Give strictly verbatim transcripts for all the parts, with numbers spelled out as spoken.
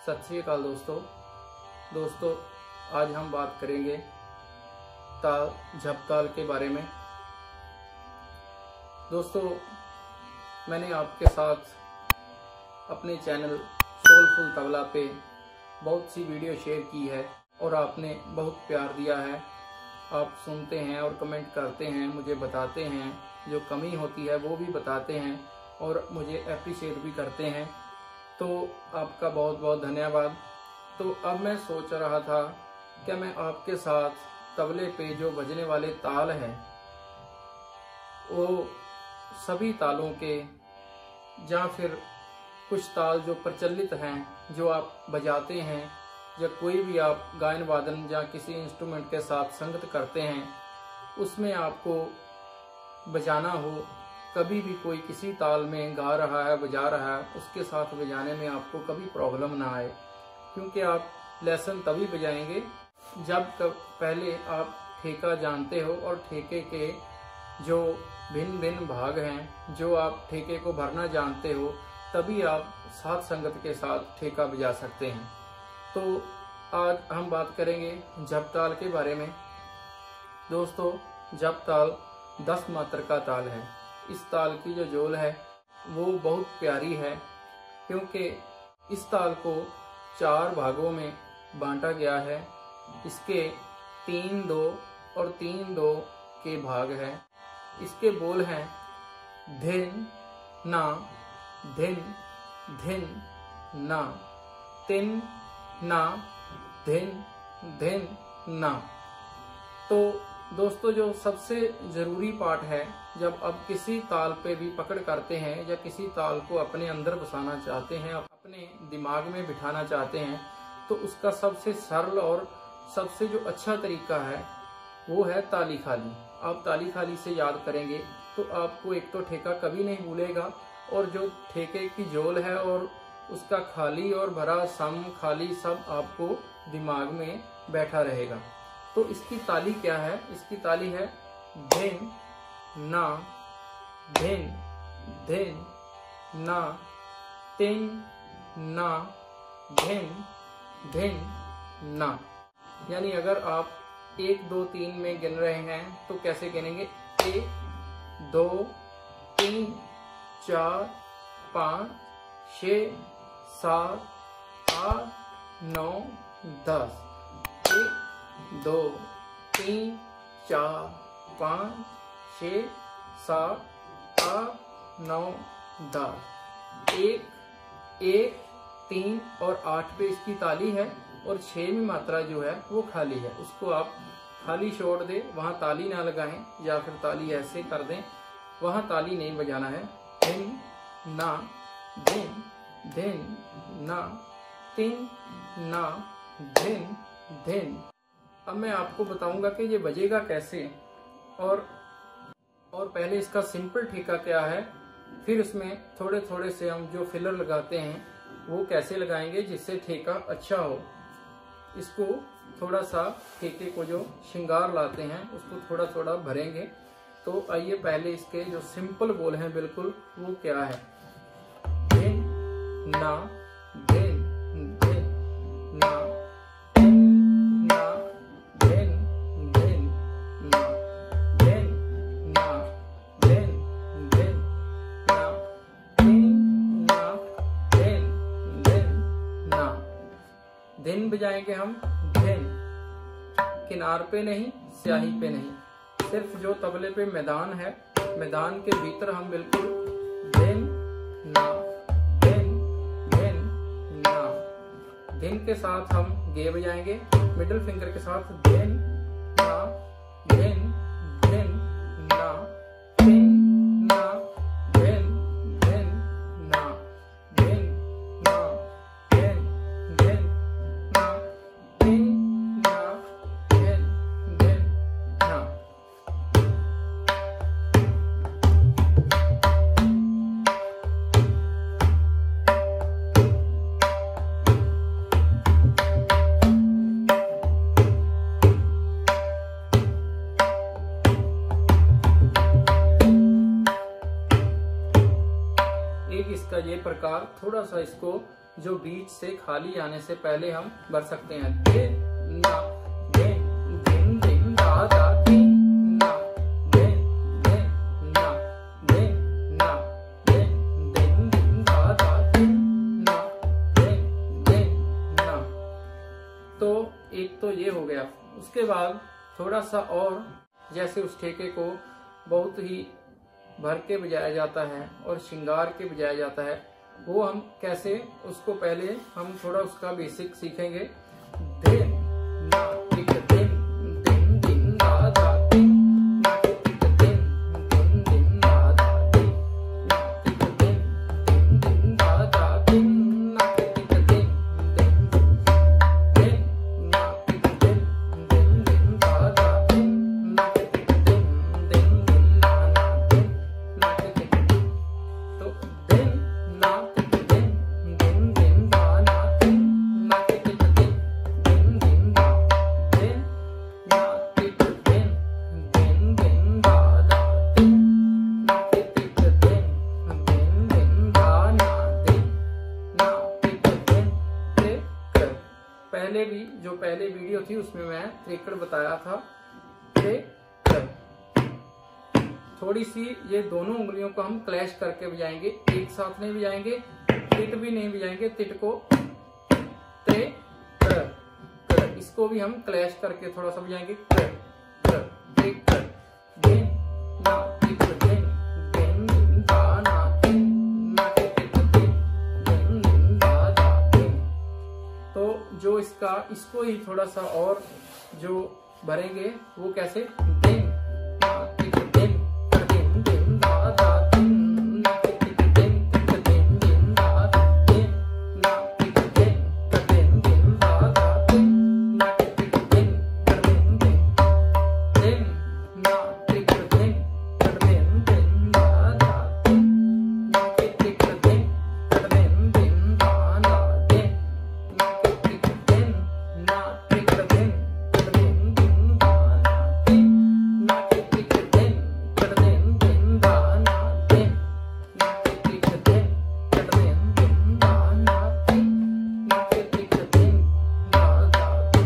सत श्री अकाल दोस्तों दोस्तों आज हम बात करेंगे ताल झपताल के बारे में। दोस्तों मैंने आपके साथ अपने चैनल सोलफुल तबला पे बहुत सी वीडियो शेयर की है और आपने बहुत प्यार दिया है। आप सुनते हैं और कमेंट करते हैं, मुझे बताते हैं, जो कमी होती है वो भी बताते हैं और मुझे अप्रिशिएट भी करते हैं, तो आपका बहुत बहुत धन्यवाद। तो अब मैं सोच रहा था कि मैं आपके साथ तबले पे जो बजने वाले ताल हैं वो सभी तालों के या फिर कुछ ताल जो प्रचलित हैं जो आप बजाते हैं या कोई भी आप गायन वादन या किसी इंस्ट्रूमेंट के साथ संगत करते हैं उसमें आपको बजाना हो, कभी भी कोई किसी ताल में गा रहा है बजा रहा है उसके साथ बजाने में आपको कभी प्रॉब्लम ना आए, क्योंकि आप लेसन तभी बजाएंगे जब पहले आप ठेका जानते हो और ठेके के जो भिन्न भिन्न भाग हैं जो आप ठेके को भरना जानते हो, तभी आप साथ संगत के साथ ठेका बजा सकते हैं। तो आज हम बात करेंगे झपताल के बारे में। दोस्तों झपताल दस मात्रा का ताल है। इस ताल की जो जोल है वो बहुत प्यारी है, क्योंकि इस ताल को चार भागों में बांटा गया है। इसके तीन दो और तीन दो के भाग हैं। इसके बोल हैं धिन ना धिन धिन ना, तिन ना धिन धिन ना। तो दोस्तों जो सबसे जरूरी पार्ट है, जब आप किसी ताल पे भी पकड़ करते हैं या किसी ताल को अपने अंदर बसाना चाहते हैं, अपने दिमाग में बिठाना चाहते हैं, तो उसका सबसे सरल और सबसे जो अच्छा तरीका है वो है ताली खाली। आप ताली खाली से याद करेंगे तो आपको एक तो ठेका कभी नहीं भूलेगा, और जो ठेके की जोल है और उसका खाली और भरा सम खाली सब आपको दिमाग में बैठा रहेगा। तो इसकी ताली क्या है? इसकी ताली है धिन ना धिन धिन ना, तिन ना धिन धिन ना। यानी अगर आप एक दो तीन में गिन रहे हैं तो कैसे गिनेंगे? एक दो तीन चार पाँच छः सात आठ नौ दस। एक दो तीन चार पाँच छः सात आठ नौ दस। एक एक तीन और आठ पे इसकी ताली है और छहवीं मात्रा जो है वो खाली है। उसको आप खाली छोड़ दें, वहाँ ताली ना लगाएं या फिर ताली ऐसे कर दें, वहाँ ताली नहीं बजाना है। धिन ना धिन धिन ना, तिन ना धिन धिन। अब मैं आपको बताऊंगा कि ये बजेगा कैसे, और और पहले इसका सिंपल ठेका क्या है, फिर उसमें थोड़े थोड़े से हम जो फिलर लगाते हैं वो कैसे लगाएंगे जिससे ठेका अच्छा हो। इसको थोड़ा सा ठेके को जो श्रृंगार लाते हैं उसको थोड़ा थोड़ा भरेंगे। तो आइए पहले इसके जो सिंपल बोल हैं बिल्कुल वो क्या है। धिन ना धिन धिन ना, तिन ना धिन धिन ना, धिन ना धिन धिन ना, तिन ना धिन धिन ना। धिन बजाएंगे हम धिन, किनार पे नहीं, स्याही पे नहीं, सिर्फ जो तबले पे मैदान है मैदान के भीतर हम बिल्कुल धिन ना धिन धिन ना। धिन के साथ हम गे बजाएंगे, मिडिल फिंगर के साथ धिन ना धिन धिन ना, तिन ना धिन धिन ना, धिन ना धिन धिन ना, तिन ना धिन धिन ना। एक इसका ये प्रकार, थोड़ा सा इसको जो बीच से खाली आने से पहले हम भर सकते हैं। दे ना दे दिन दिन दा दा दी ना दे दे ना दे ना दे दिन दिन दा दा दी ना दे दे ना। तो एक तो ये हो गया। उसके बाद थोड़ा सा और, जैसे उस ठेके को बहुत ही भर के बजाया जाता है और श्रृंगार के बजाया जाता है, वो हम कैसे, उसको पहले हम थोड़ा उसका बेसिक सीखेंगे। दे ना टिक दिन दिन दिन दा दा दिन ना टिक दिन दिन दिन दा दा दिन ना टिक दिन दिन दिन दा दा दिन ना टिक दिन दिन दिन ना टिक दिन दिन दिन दा दा दिन ना टिक दिन दिन दिन ना ना दिन ना टिक। तो दिन ना टिक दिन दिन दिन दा ना दिन ना टिक दिन दिन दिन दा दिन ना टिक दिन दिन दिन दा दा दिन ना टिक दिन दिन दिन दा ना दिन ना टिक दिन त्रिकड़। पहले भी जो पहले वीडियो थी उसमें मैं त्रिकड़ बताया था। त्रिकड़ थोड़ी सी ये दोनों उंगलियों को हम क्लैश करके बजाएंगे, एक साथ नहीं बजाएंगे, तिट भी नहीं बजाएंगे। तिट को त्रे कर कर, इसको भी हम क्लैश करके थोड़ा सा बजाएंगे। कर कर त्रे कर दिन ना टिक दिन दिन दिन दा ना दिन ना टिक दिन दिन दिन दा दा दिन। तो जो इसका इसको ही थोड़ा सा और जो भरेंगे वो कैसे, दिन ना टिक दिन कर दिन दिन दा दा दिन ना टिक दिन टिक दिन दिन दा दा दिन ना टिक दिन कर दिन दिन दा दा दिन ना टिक दिन कर दिन दिन दिन ना टिक दिन कर दिन दिन दा दा दिन ना टिक दिन कर दिन दिन दा दा दिन ना टिक दिन ना टिक दिन कर दिन दिन दा दा दिन ना टिक दिन कर दिन दिन दा ना दिन ना टिक दिन कर दिन दिन दा ना दिन ना टिक दिन दा दा दिन।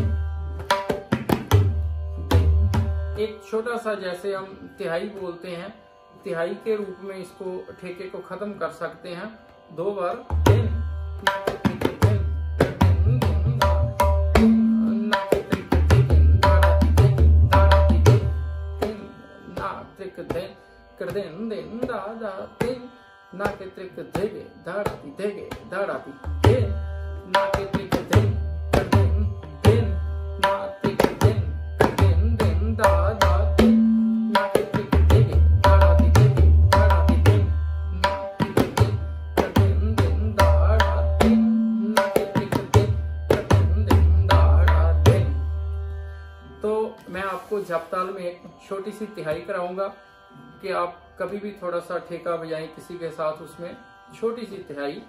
एक छोटा सा, जैसे हम तिहाई बोलते हैं, तिहाई के रूप में इसको ठेके को खत्म कर सकते हैं दो बार। दिन ना टिक दिन कर दिन दिन दा दिन ना टिक दिन दा दा दिन दा दा दिन दिन ना टिक दिन कर दिन दिन दा दा दिन ना टिक देगे दा दा देगे दा दा दिन ना टिक दिन कर दिन दिन ना टिक दिन कर दिन दिन दा दा दिन ना टिक देगे दा दा देगे दा दा दिन ना टिक दिन कर दिन दिन दा दा दिन ना टिक दिन कर दिन दिन दा दा दिन। तो मैं आपको झपताल में एक छोटी सी तिहाई कराऊंगा कि आप कभी भी थोड़ा सा ठेका बजाएं किसी के साथ, उसमें छोटी सी तिहाई।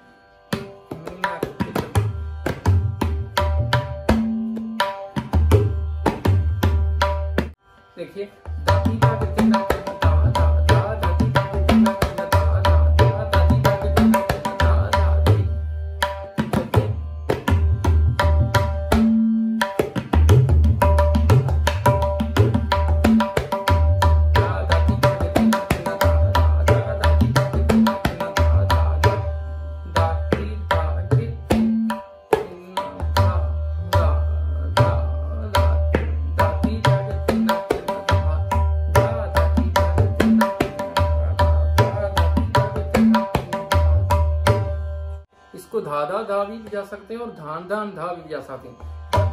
देखिए इसको धाधा धा भी बजा सकते हैं और धान धान धा भी बजा सकते हैं।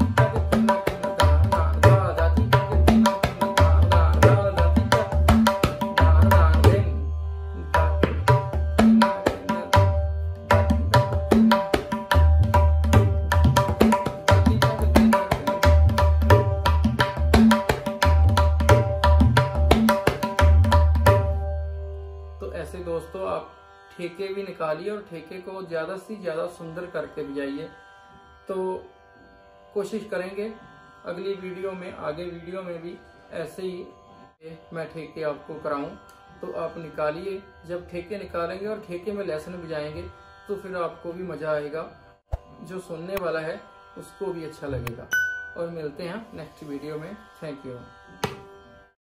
तो ऐसे दोस्तों आप ठेके भी निकालिए और ठेके को ज्यादा से ज्यादा सुंदर करके बजाइए। तो कोशिश करेंगे अगली वीडियो में, आगे वीडियो में भी ऐसे ही मैं ठेके आपको कराऊं। तो आप निकालिए, जब ठेके निकालेंगे और ठेके में लेसन बजाएंगे तो फिर आपको भी मजा आएगा। जो सुनने वाला है उसको भी अच्छा लगेगा। और मिलते हैं नेक्स्ट वीडियो में। Thank you.